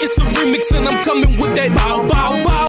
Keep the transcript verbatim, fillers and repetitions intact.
It's a remix and I'm coming with that bow, bow, bow.